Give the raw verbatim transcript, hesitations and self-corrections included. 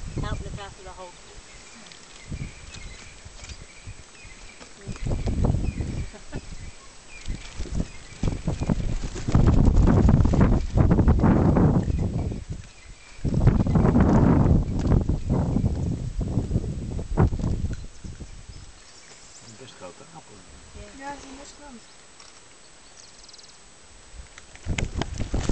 help look after the whole. Best grote appel. Ja, ze is best groot.